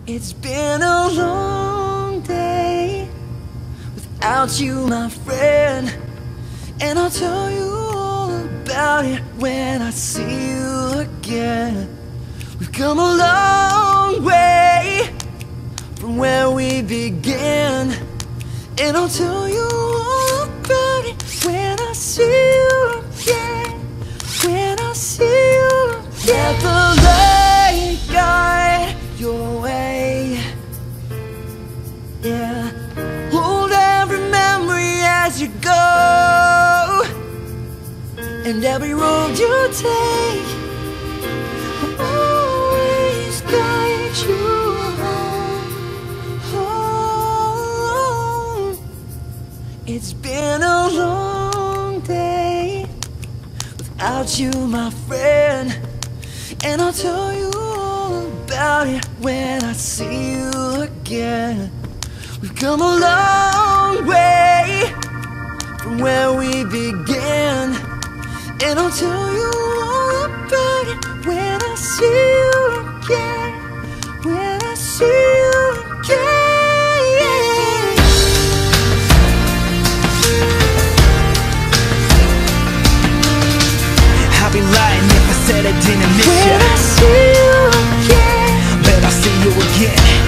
It's been a long day without you, my friend, and I'll tell you all about it when I see you again. We've come a long way from where we began, and I'll tell you all about it when I see you again. When I see you again. Let the light guide your way. Yeah, hold every memory as you go, and every road you take will always guide you home. It's been a long day without you, my friend, and I'll tell you all about it when I see you again. We've come a long way from where we began, and I'll tell you all about it when I see you again. When I see you again. I'd be lying if I said I didn't miss When ya. I see you again. Bet I'll see you again.